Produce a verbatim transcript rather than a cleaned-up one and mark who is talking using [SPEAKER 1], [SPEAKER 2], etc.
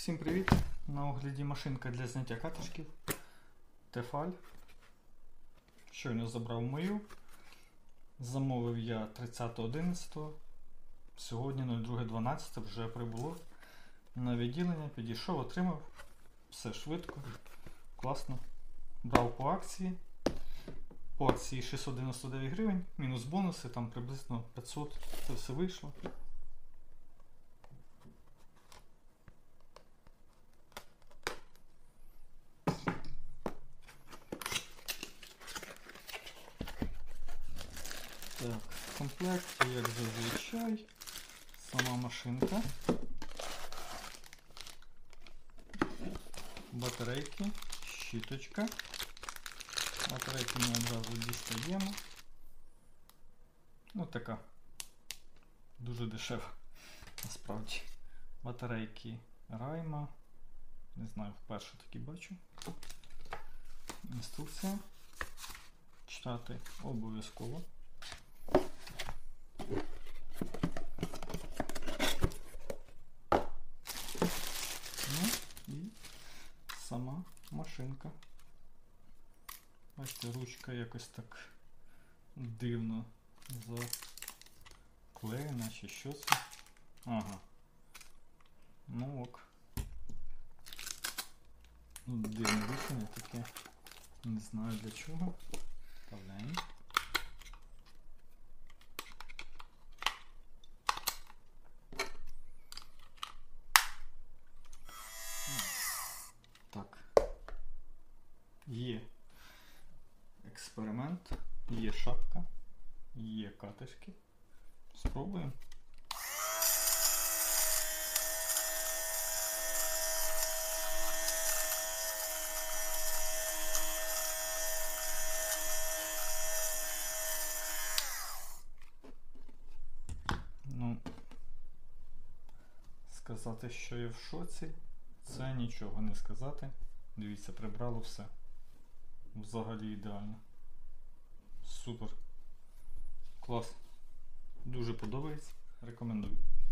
[SPEAKER 1] Всім привіт! На огляді машинка для зняття катишків Tefal. Щойно забрав мою. Замовив я тридцятого одинадцятого. Сьогодні друге дванадцяте вже прибуло на відділення. Підійшов, отримав. Все швидко, класно. Брав по акції. По акції шістсот дев'яносто дев'ять гривень, мінус бонуси, там приблизно п'ятсот. Це все вийшло. Так, в комплекті, як зазвичай, сама машинка, батарейки, щіточка. Батарейки ми одразу дістаємо. Ну така, дуже дешева, насправді. Батарейки Райма, не знаю, вперше такі бачу. Інструкція. Читати обов'язково. Ну і сама машинка. Бачите, ручка якось так дивно заклеєна, чи що це? Ага. Ну ок. Ну, дивне рішення таке. Не знаю для чого. Вставляємо. Так. Є експеримент, є шапка, є катишки. Спробуємо. Ну, сказати, що я в шоці, це нічого не сказати. Дивіться, прибрало все. Взагалі ідеально. Супер. Клас. Дуже подобається. Рекомендую.